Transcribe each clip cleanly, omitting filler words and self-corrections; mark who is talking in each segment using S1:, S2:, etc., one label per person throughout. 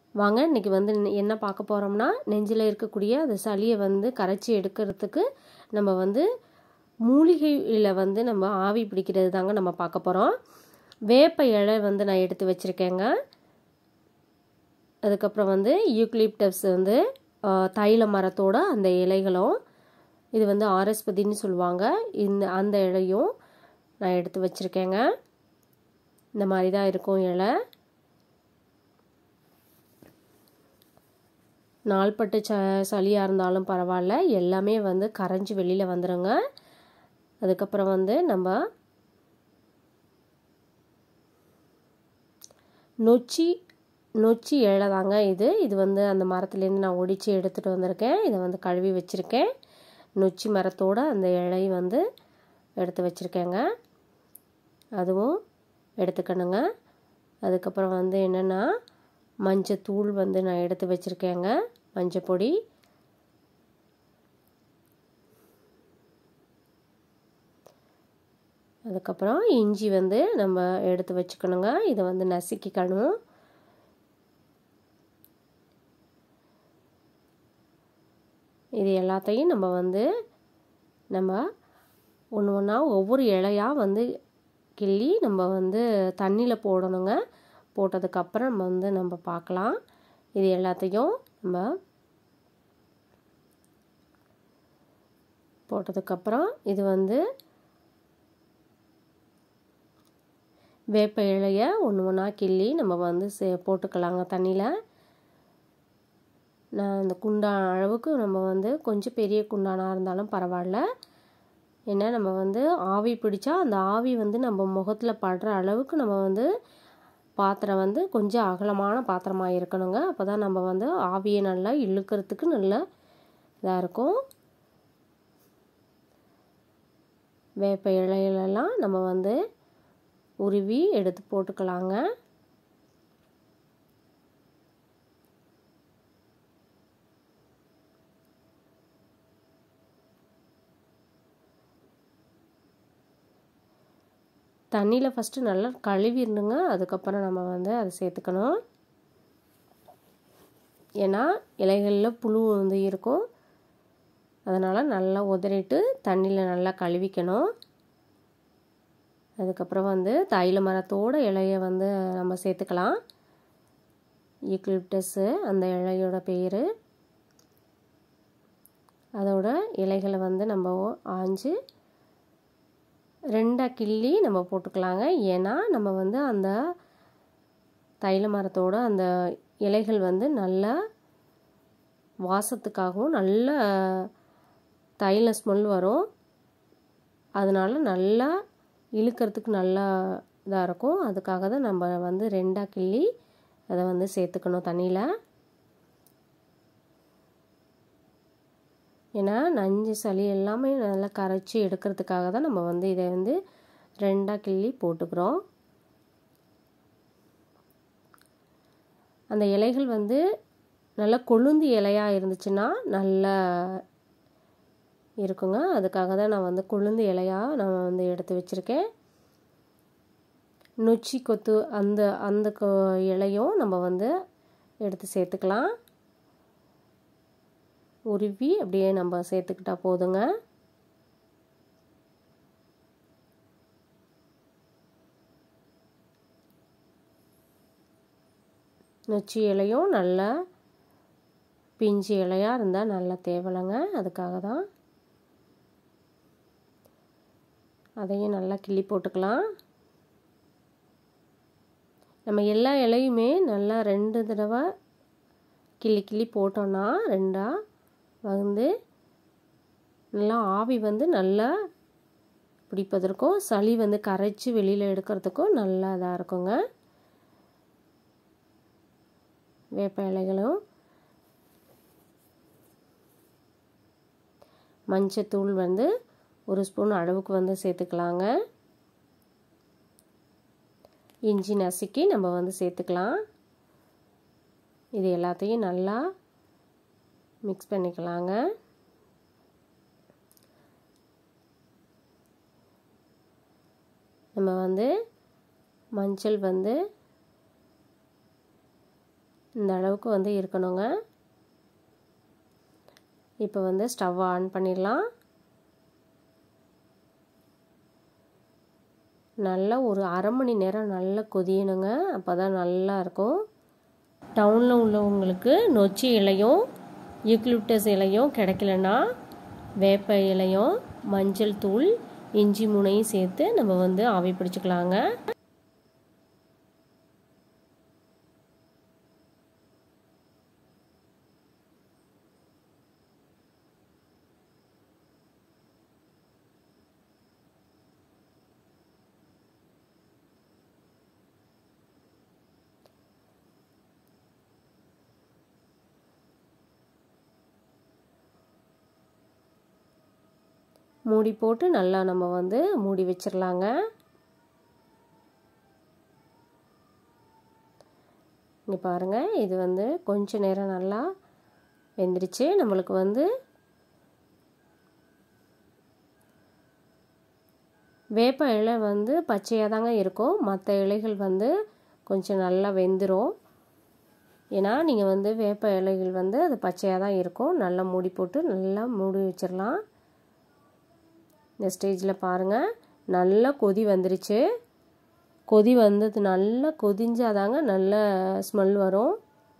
S1: வாங்க இன்னைக்கு வந்து என்ன பார்க்க போறோம்னா நெஞ்சில இருக்கக்கூடிய அந்த சளியை வந்து கரைச்சி எடுக்கிறதுக்கு நம்ம வந்து மூலிகையில வந்து நம்ம ஆவி பிடிக்கிறது தாங்க நம்ம பார்க்க போறோம். வேப்ப இலை வந்து நான் எடுத்து வச்சிருக்கேங்க. அதுக்கப்புறம் வந்து யூக்லிப்டஸ் வந்து தைல மரத்தோட அந்த இலைகளும், இது வந்து ஆரஸ்பதின்னு சொல்லுவாங்க, அந்த இலையும் நான் எடுத்து வச்சிருக்கேங்க. இந்த மாதிரி தான் இருக்கும் இலை. நாள்பட்டு சளியாக இருந்தாலும் பரவாயில்ல, எல்லாமே வந்து கரைஞ்சி வெளியில் வந்துடுங்க. அதுக்கப்புறம் வந்து நம்ம நொச்சி இலை தாங்க இது வந்து அந்த மரத்துலேருந்து நான் ஒடிச்சு எடுத்துகிட்டு வந்திருக்கேன். இதை வந்து கழுவி வச்சுருக்கேன். நொச்சி மரத்தோட அந்த இலை வந்து எடுத்து வச்சுருக்கேங்க, அதுவும் எடுத்துக்கணுங்க. அதுக்கப்புறம் வந்து என்னென்னா மஞ்சத்தூள் வந்து நான் எடுத்து வச்சுருக்கேங்க, மஞ்சள் பொடி. அதுக்கப்புறம் இஞ்சி வந்து நம்ம எடுத்து வச்சுக்கணுங்க. இதை வந்து நசுக்கிக்கணும். இது எல்லாத்தையும் நம்ம வந்து ஒன்று ஒன்றா ஒவ்வொரு இலையாக வந்து கிள்ளி நம்ம வந்து தண்ணியில் போடணுங்க. போட்டதுக்கப்புறம் நம்ம வந்து பார்க்கலாம். இது எல்லாத்தையும் நம்ம போட்டதுக்கப்புறம் இது வந்து வேப்ப இலையை ஒன்று ஒன்றா கிள்ளி நம்ம வந்து போட்டுக்கலாங்க தண்ணியில். நான் அந்த குண்டான அளவுக்கு நம்ம வந்து கொஞ்சம் பெரிய குண்டானாக இருந்தாலும் பரவாயில்ல. ஏன்னா நம்ம வந்து ஆவி பிடிச்சா அந்த ஆவி வந்து நம்ம முகத்தில் படுற அளவுக்கு நம்ம வந்து பாத்திரம் வந்து கொஞ்சம் அகலமான பாத்திரமாக இருக்கணுங்க. அப்போ தான் நம்ம வந்து ஆவியை நல்லா இழுக்கிறதுக்கு நல்லா இதாக இருக்கும். வேப்ப இலையிலெல்லாம் நம்ம வந்து உருவி எடுத்து போட்டுக்கலாங்க. தண்ணியில் ஃபஸ்ட்டு நல்லா கழுவிடணுங்க. அதுக்கப்புறம் நம்ம வந்து அதை சேர்த்துக்கணும். ஏன்னா இலைகளில் புழு வந்து இருக்கும், அதனால் நல்லா உதறிட்டு தண்ணியில் நல்லா கழுவிக்கணும். அதுக்கப்புறம் வந்து தைல மரத்தோட இலையை வந்து நம்ம சேர்த்துக்கலாம். யூக்லிப்டஸ்ஸு அந்த இலையோட பேர். அதோட இலைகளை வந்து நம்ம ஆஞ்சு ரெண்டாக கிள்ளி நம்ம போட்டுக்கலாங்க. ஏன்னா நம்ம வந்து அந்த தைல மரத்தோட அந்த இலைகள் வந்து நல்லா வாசத்துக்காகவும் நல்ல தைல ஸ்மெல் வரும். அதனால நல்லா இழுக்கிறதுக்கு நல்லா இதாக இருக்கும். அதுக்காக தான் நம்ம வந்து ரெண்டாக கிள்ளி அதை வந்து சேர்த்துக்கணும் தண்ணியில். ஏன்னா நஞ்சு சளி எல்லாமே நல்லா கரைச்சி எடுக்கிறதுக்காக தான் நம்ம வந்து இதை வந்து ரெண்டாக கிள்ளி போட்டுக்கிறோம். அந்த இலைகள் வந்து நல்லா கொழுந்து இலையாக இருந்துச்சுன்னா நல்லா இருக்குங்க. அதுக்காக தான் நான் வந்து கொழுந்து இலையாக நான் வந்து எடுத்து வச்சுருக்கேன். நொச்சி கொத்து அந்த இலையும் நம்ம வந்து எடுத்து சேர்த்துக்கலாம். உருவி அப்படியே நம்ம சேர்த்துக்கிட்டா போதுங்க. நொச்சி இலையும் நல்லா பிஞ்சு இலையாக இருந்தால் நல்லா தேவலைங்க. அதுக்காக தான் அதையும் நல்லா கிள்ளி போட்டுக்கலாம். நம்ம எல்லா இலையுமே நல்லா 2 தடவை கிள்ளி போட்டோன்னா ரெண்டாக வந்து நல்லா ஆவி வந்து நல்லா பிடிப்பதற்கும் சளி வந்து கரைச்சி வெளியில் எடுக்கிறதுக்கும் நல்லா இதாக இருக்குங்க. வேப்ப இலைகளும் மஞ்சத்தூள் வந்து 1 ஸ்பூன் அளவுக்கு வந்து சேர்த்துக்கலாங்க. இஞ்சி நசுக்கி நம்ம வந்து சேர்த்துக்கலாம். இது எல்லாத்தையும் நல்லா மிக்ஸ் பண்ணிக்கலாங்க. நம்ம வந்து மஞ்சள் வந்து இந்த அளவுக்கு வந்து இருக்கணுங்க. இப்போ வந்து ஸ்டவ் ஆன் பண்ணிடலாம். நல்லா ஒரு அரை மணி நேரம் நல்லா கொதியணுங்க. அப்போ தான் நல்லா இருக்கும். டவுனில் உள்ளவங்களுக்கு நொச்சி இலையும் யூக்கலிப்டஸ் இலையும் கிடைக்கலன்னா வேப்ப இலையும் மஞ்சள் தூள் இஞ்சி முனையும் சேர்த்து நம்ம வந்து ஆவி பிடிச்சிக்கலாங்க. மூடி போட்டு நல்லா நம்ம வந்து மூடி வச்சிடலாங்க. இங்கே பாருங்கள், இது வந்து கொஞ்ச நேரம் நல்லா வெந்துருச்சு. நம்மளுக்கு வந்து வேப்ப இலை வந்து பச்சையாக தாங்க இருக்கும். மற்ற இலைகள் வந்து கொஞ்சம் நல்லா வெந்துடும். ஏன்னா நீங்கள் வந்து வேப்ப இலைகள் வந்து அது பச்சையாக தான் இருக்கும். நல்லா மூடி போட்டு நல்லா மூடி வச்சிடலாம். இந்த ஸ்டேஜில் பாருங்கள், நல்லா கொதி வந்துருச்சு. கொதி வந்தது நல்லா கொதிஞ்சாதாங்க நல்ல ஸ்மெல் வரும்.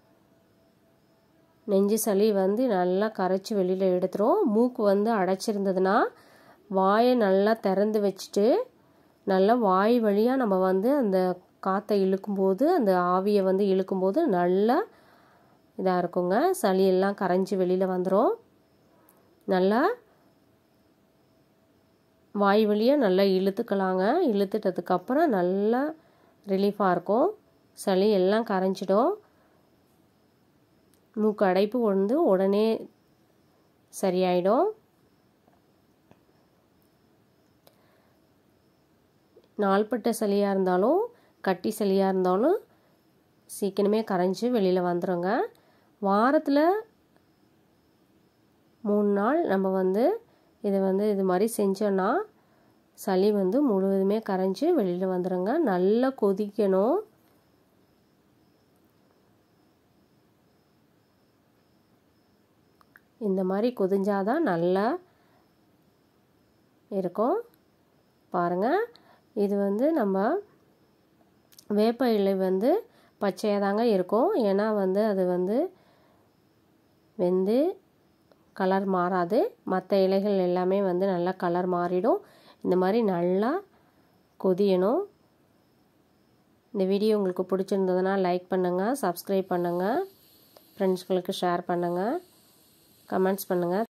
S1: நெஞ்சு சளி வந்து நல்லா கரைச்சி வெளியில் எடுத்துரும். மூக்கு வந்து அடைச்சிருந்ததுன்னா வாயை நல்லா திறந்து வச்சுட்டு நல்லா வாய் வழியாக நம்ம வந்து அந்த காற்றை இழுக்கும்போது, அந்த ஆவியை வந்து இழுக்கும்போது நல்லா இதாக இருக்குங்க. சளியெல்லாம் கரைஞ்சி வெளியில் வந்துடும். நல்லா வாய் வழியாக நல்லா இழுத்துக்கலாங்க. இழுத்துட்டதுக்கப்புறம் நல்லா ரிலீஃபாக இருக்கும். சளி எல்லாம் கரைஞ்சிடும். மூக்கு அடைப்பு வந்து உடனே சரியாயிடும். நாள்பட்ட சளியாக இருந்தாலும் கட்டி சளியாக இருந்தாலும் சீக்கிரமே கரைஞ்சி வெளியில் வந்துடுங்க. வாரத்தில் 3 நாள் நம்ம வந்து இது மாதிரி செஞ்சோன்னா சளி வந்து முழுவதுமே கரைஞ்சி வெளியில் வந்துடுங்க. நல்லா கொதிக்கணும். இந்த மாதிரி கொதிஞ்சாதான் நல்லா இருக்கும். பாருங்கள், இது வந்து நம்ம வேப்ப இலை வந்து பச்சையாக தாங்க இருக்கும். ஏன்னா வந்து அது வந்து வெந்து கலர் மாறாது. மற்ற இலைகள் எல்லாமே வந்து நல்லா கலர் மாறிடும். இந்த மாதிரி நல்லா கொதியணும். இந்த வீடியோ உங்களுக்கு பிடிச்சிருந்ததுன்னா லைக் பண்ணுங்கள், சப்ஸ்கிரைப் பண்ணுங்கள், ஃப்ரெண்ட்ஸ்களுக்கு ஷேர் பண்ணுங்கள், கமெண்ட்ஸ் பண்ணுங்கள்.